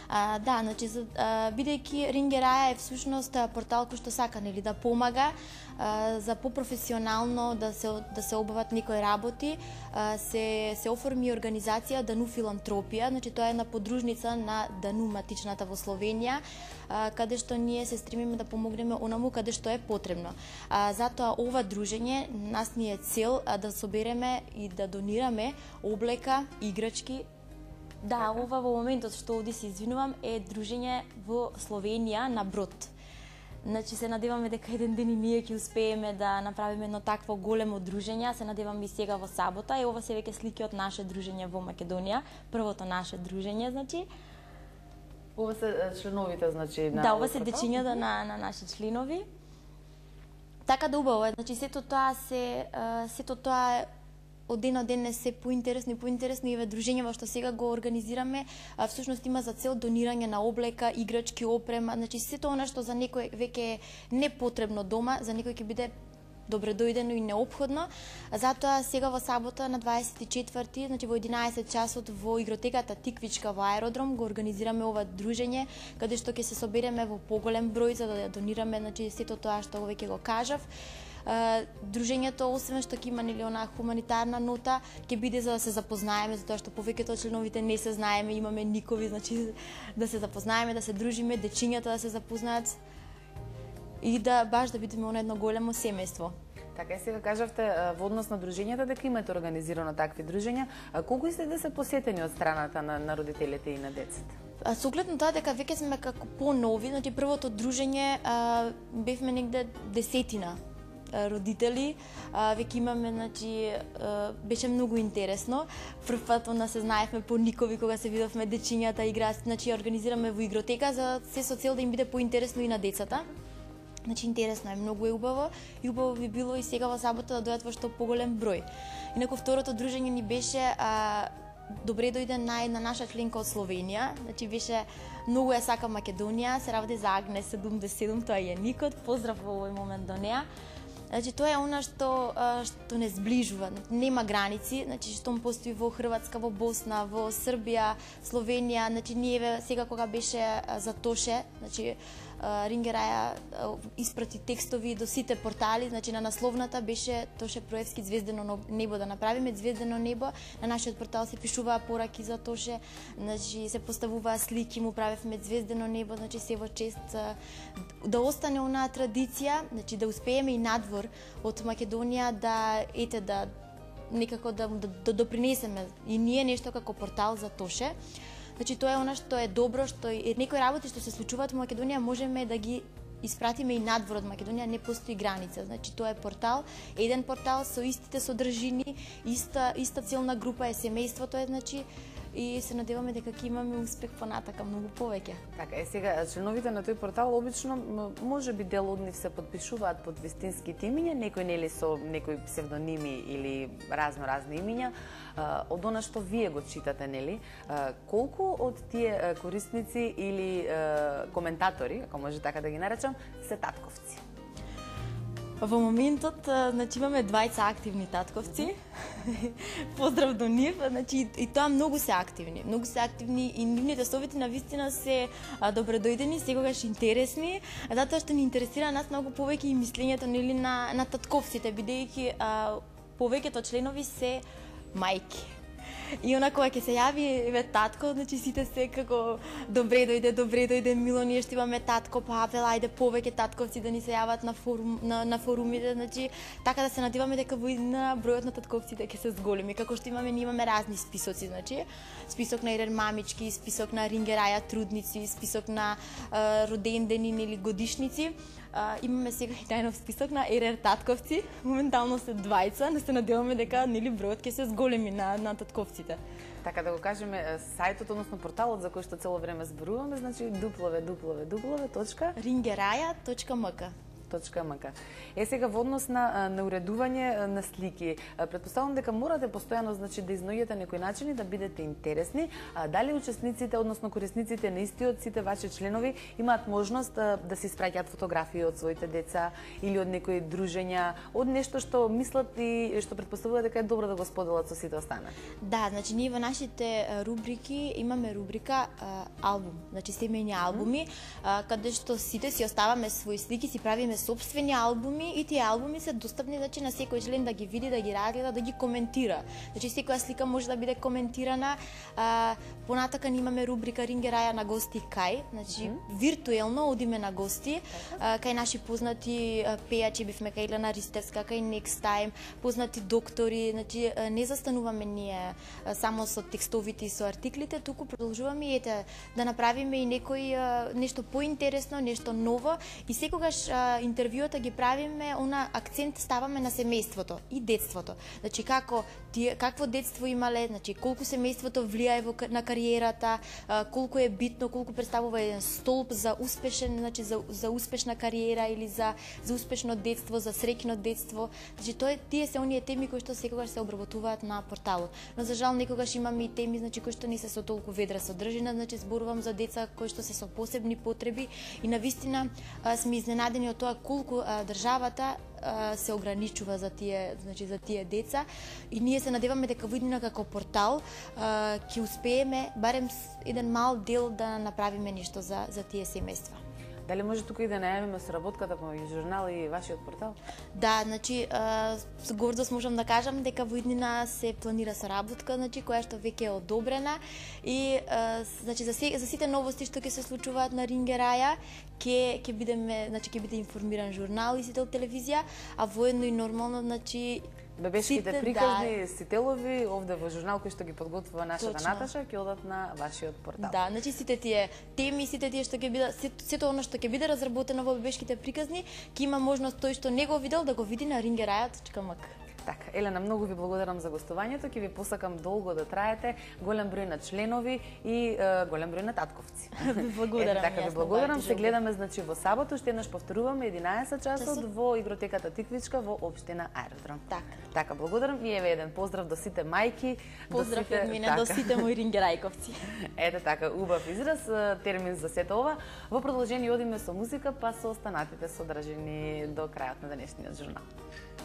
Да, значи бидејќи Рингераја е всушност портал кој што сака нели да помага за попрофесионално да се обават некои работи, се оформи организација Дану филантропија, значи тоа е една подружница на Дану матичната во Словенија, каде што ние се стремиме да помогнеме онаму каде што е потребно. Затоа ова дружење нас ни е цел да собереме и да донираме облека, играчки. Да, ова во моментот што овде се извинувам е дружење во Словенија на брод. Значи се надеваме дека еден ден и ние ќе успееме да направиме едно такво големо дружење, се надевам и сега во сабота, и ова се веќе слики од наше дружење во Македонија, првото наше дружење, значи. Ова се членовите, значи, на... Да, ова се дечињата на наши членови. Така да убаво е, значи сето тоа од ден на ден е се поинтересно и еве дружењава што сега го организираме, всушност има за цел донирање на облека, играчки, опрема, значи сето она што за некој веќе е непотребно дома, за некој ќе биде добре дојдено и неопходно. Затоа сега во сабота на 24-ти, значи во 11 часот во игротеката Тиквичка во Аеродром го организираме ова дружење, каде што ќе се собереме во поголем број за да донираме, значи сето тоа што веќе го кажав. Дружењето, освен што ќе има нели она хуманитарна нота, ќе биде за да се запознаеме, затоа што повеќето од членовите не се знаеме, имаме никови, значи да се запознаеме, да се дружиме, дечињата да се запознаат и да баш да бидеме едно големо семејство. Така и сега кажавте во однос на дружењата дека имате организирано такви дружења, колку сте да се посетени од страната на родителите и на децата? Со оглед на тоа дека веќе сме како понови, значи првото дружење бевме негде 10 родители, веќе имаме, значи, беше многу интересно. Прв пат се знаевме по никови кога се видовме дечињата играат, значи организираме во игротека за се со цел да им биде поинтересно и на децата. Значи интересно е, многу е убаво и убаво би било и сега во сабота да дојдат во што поголем број. Инаку второто дружење ни беше добре дојде на наша членка од Словенија, значи беше многу ја сака Македонија, се работи за Агне 77, тоа е никот, поздрав во овој момент до неа. Значи тоа е она што не зближува, нема граници, значи што постои во Хрватска, во Босна, во Србија, Словенија, значи ние сега кога беше за Тоше, значи Рингераја испрати текстови до сите портали, значи на насловната беше Тоше Проевски звездено небо да направиме, звездено небо, на нашиот портал се пишуваа пораки за Тоше, значи се поставуваа слики, му правевме звездено небо, значи се во чест да остане онаа традиција, значи да успееме и надвор од Македонија да некако да допринесеме и ние нешто како портал за Тоше. Значи тоа е она што е добро, што е некои работи што се случуваат во Македонија можеме да ги испратиме и надвор од Македонија, не постои граница. Значи тоа е портал, еден портал со истите содржини, иста целна група е семејството е, значи и се надеваме дека ќе имаме успех понатака многу повеќе. Така е, сега членовите на тој портал обично можеби дел од нив се подпишуваат под вистинските имиња, некои нели со некои псевдоними или разни имиња. Од она што вие го читате, нели, колку од тие корисници или коментатори, ако може така да ги наречам, се татковци? Во моментот, значи, имаме 20 активни татковци. Поздрав до нив, значи, и тоа многу се активни и нивните совети на вистина се добредојдени, секогаш интересни, затоа што ни интересира нас многу повеќе и мислењето нели на татковците, бидејќи повеќето членови се мајки. И она кога ќе се јави еве татко, значи сите се како добре дојде мило, ние што имаме татко, Павел, ајде повеќе татковци да ни се јават на форумите, значи така да се надеваме дека на бројот на татковците ќе се зголеми, како што ние имаме разни списоци, значи список на Ерер мамички, список на Рингераја трудници, список на родендени или годишници. Имаме сега и најнов список на Ерер татковци, моментално се 20, но се надеваме дека нели бројот ќе се зголеми на татковците. Така да го кажеме, сајтот, односно порталот за кој што цело време зборуваме, значи www.ringeraja.mk. www.ringeraj.mk. Сега во однос на уредување на слики, претпоставувам дека морате постојано значи да изнаоѓате некои начини да бидете интересни. Дали учесниците, односно корисниците на истиот, сите ваши членови имаат можност да се испраќаат фотографии од своите деца или од некои дружења, од нешто што мислат и што претпоставуваат дека е добро да го споделат со сите останати? Да, значи ние во нашите рубрики имаме рубрика албум, значи семејни албуми, каде што сите си оставаме свои слики, си правиме сопствени албуми и тие албуми се достапни значи на секој член да ги види, да ги разгледа, да ги коментира. Значи секоја слика може да биде коментирана. Понатака имаме рубрика Рингераја на гости кај, значи виртуелно одиме на гости кај наши познати пејачи, бивме кај Елена Ристевска, кај Next Time, познати доктори, значи не застануваме ние само со текстовите и со артиклите, туку продолжуваме и да направиме и некој нешто поинтересно, нешто ново и секогаш интервјуата ги правиме, акцент ставаме на семејството и детството. Значи какво детство имале, значи колку семејството влијае на кариерата, колку е битно, колку представува еден столб за успешен, значи за успешна кариера или за успешно детство, за среќно детство. Значи тие се оние теми кои што секогаш се обработуваат на порталот. Но за жал некогаш имаме и теми значи кои што не се со толку ведра содржина, значи зборувам за деца кои што се со посебни потреби и навистина сме изненадени од тоа колку државата се ограничува за тие деца и ние се надеваме дека во иднина како портал ќе успееме барем еден мал дел да направиме нешто за тие семејства. Дали може тука и да најавиме соработката помеѓу журнал и вашиот портал? Да, значи со гордост можам да кажам дека во иднина се планира соработка, значи која што веќе е одобрена и значи за сите новости што ќе се случуваат на Рингераја ќе биде информиран журнал и сите телевизија, а воедно и нормално значи бебешките приказни, сителови, овде во журнал кој што ги подготвува нашата Наташа, ќе одат на вашиот портал. Да, значи сите тие теми, сите тие што ќе биде, сето оно што ќе биде разработено во бебешките приказни, ќе има можност тој што не го видел да го види на ringeraja.mk. Така, Елена, многу ви благодарам за гостувањето, ќе ви посакам долго да траете, голем број на членови и голем број на татковци. Благодарам. Така ви благодарам. Се гледаме значи во саботу, ще еднаш повторуваме 11 часот во игротеката Тиквичка во општина Аеродром. Така, благодарам и еве еден поздрав до сите мајки, поздрав од мене до сите мои рингерајковци. Ете така, убав израз, термин за сето ова. Во продолжение одиме со музика, па со останатите содржини до крајот на денешниот журнал.